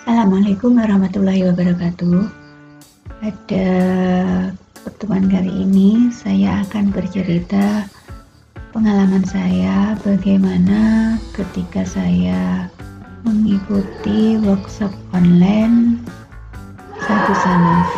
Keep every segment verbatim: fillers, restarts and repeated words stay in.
Assalamualaikum warahmatullahi wabarakatuh. Pada pertemuan kali ini saya akan bercerita pengalaman saya bagaimana ketika saya mengikuti workshop online Sagu Sanaf.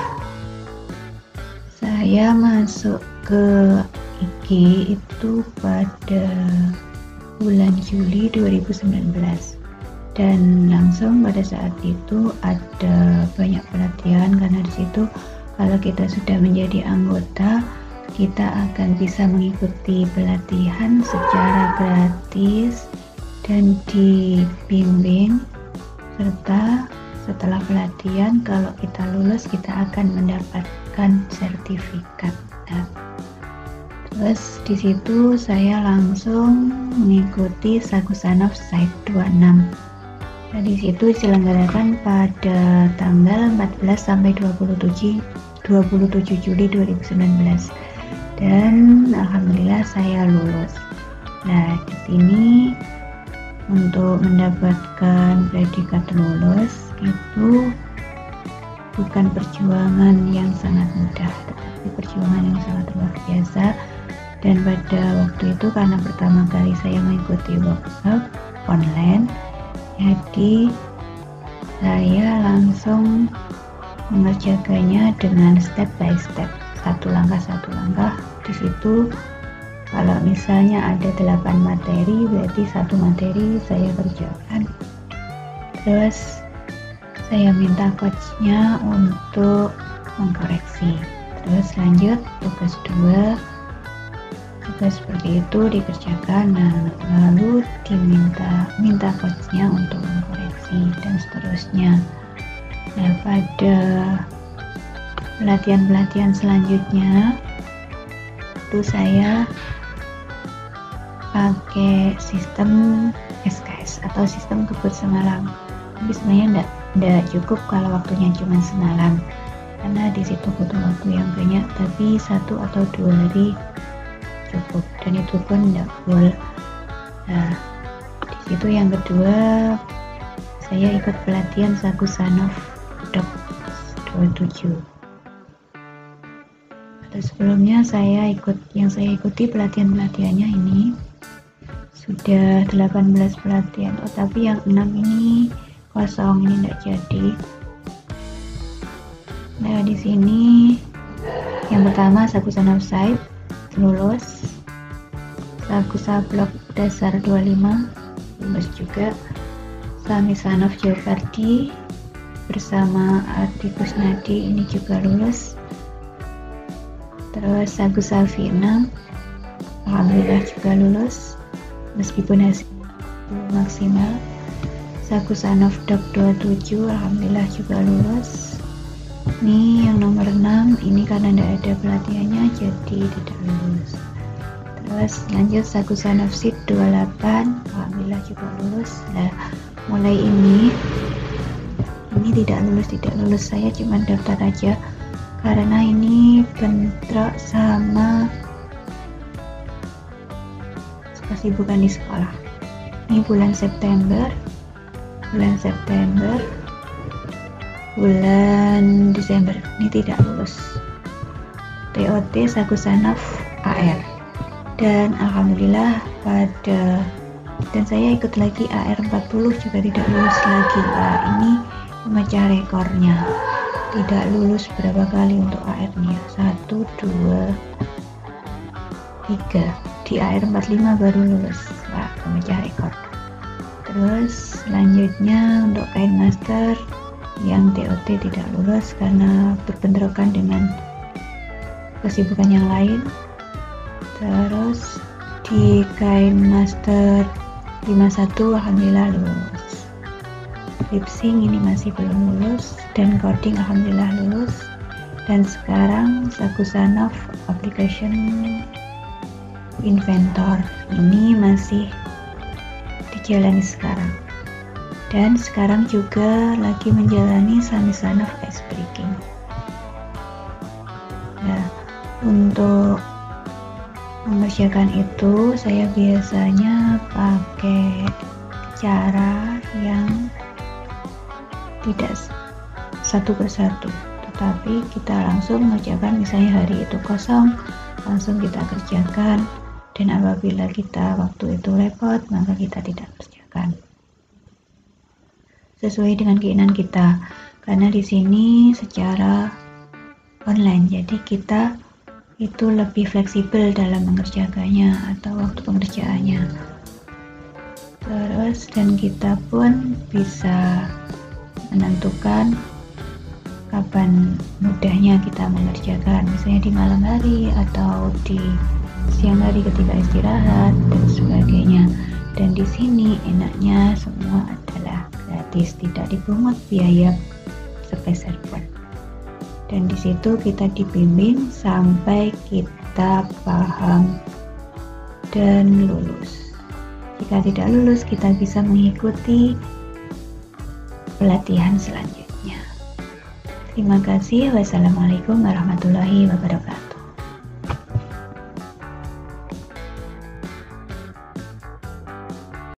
Saya masuk ke I G itu pada bulan Juli dua ribu sembilan belas. Dan langsung pada saat itu ada banyak pelatihan, karena di situ kalau kita sudah menjadi anggota kita akan bisa mengikuti pelatihan secara gratis dan dibimbing, serta setelah pelatihan kalau kita lulus kita akan mendapatkan sertifikat. Nah, terus di situ saya langsung mengikuti Sagu Sanaf Site dua puluh enam. Nah, di situ diselenggarakan pada tanggal empat belas sampai dua puluh tujuh Juli dua ribu sembilan belas. Dan alhamdulillah saya lulus. Nah, di sini untuk mendapatkan predikat lulus itu bukan perjuangan yang sangat mudah, tetapi perjuangan yang sangat luar biasa. Dan pada waktu itu karena pertama kali saya mengikuti workshop online, jadi saya langsung mengerjakannya dengan step by step, satu langkah satu langkah. Di situ kalau misalnya ada delapan materi, berarti satu materi saya kerjakan. Terus saya minta coachnya untuk mengkoreksi. Terus lanjut tugas dua, tugas seperti itu dikerjakan. Nah, lalu diminta minta coachnya untuk mengkoreksi dan seterusnya. Nah, pada pelatihan-pelatihan selanjutnya itu saya pakai sistem S K S atau sistem kebut semalam. Tapi sebenarnya enggak, enggak cukup kalau waktunya cuma semalam, karena di situ butuh waktu yang banyak, tapi satu atau dua hari cukup, dan itu pun tidak full. Nah, di situ yang kedua saya ikut pelatihan Sagu Sanaf dua puluh tujuh. Atau sebelumnya saya ikut yang saya ikuti pelatihan-pelatihannya ini sudah delapan belas pelatihan, oh, tapi yang enam ini kosong, ini tidak jadi. Nah, di sini yang pertama Sagu Sanaf Site lulus, Sagu Sablok dasar dua puluh lima lulus juga, Sami Sanaf Jawapardi bersama Ardi Kusnadi ini juga lulus. Terus Sagu Salvi enam alhamdulillah juga lulus meskipun hasilnya belum maksimal. Sagu Sanaf Dok dua puluh tujuh alhamdulillah juga lulus. Ini yang nomor enam, ini karena tidak ada pelatihannya jadi tidak lulus. Terus lanjut Sagu Sanaf Sit dua puluh delapan alhamdulillah juga lulus. Nah, mulai ini ini tidak lulus tidak lulus saya cuma daftar aja karena ini bentrok sama kesibukan di sekolah. Ini bulan September bulan September bulan Desember ini tidak lulus. T O T Sagu Sanaf A R, dan alhamdulillah pada dan saya ikut lagi A R empat puluh juga tidak lulus lagi. Nah, ini memecah rekornya, tidak lulus berapa kali untuk A R-nya, satu, dua, tiga. Di A R empat puluh lima baru lulus. Wah, memecah rekor. Terus selanjutnya untuk kain master yang T O T tidak lulus karena berbentrokan dengan kesibukan yang lain. Terus di kain master lima puluh satu alhamdulillah lulus. Lip sync ini masih belum lulus, dan coding alhamdulillah lulus. Dan sekarang Sagu Sanaf Application Inventor ini masih dijalani sekarang. Dan sekarang juga lagi menjalani Sami Sanaf Ice Breaking. Nah, untuk mengerjakan itu saya biasanya pakai cara yang tidak satu persatu, tetapi kita langsung mengerjakan. Misalnya hari itu kosong, langsung kita kerjakan, dan apabila kita waktu itu repot, maka kita tidak kerjakan sesuai dengan keinginan kita, karena di sini secara online, jadi kita itu lebih fleksibel dalam mengerjakannya atau waktu pengerjaannya. Terus dan kita pun bisa menentukan kapan mudahnya kita mengerjakan, misalnya di malam hari atau di siang hari ketika istirahat dan sebagainya. Dan di sini enaknya semua adalah gratis, tidak dipungut biaya sepeser pun. Dan di situ kita dibimbing sampai kita paham dan lulus. Jika tidak lulus, kita bisa mengikuti pelatihan selanjutnya. Terima kasih. Wassalamualaikum warahmatullahi wabarakatuh.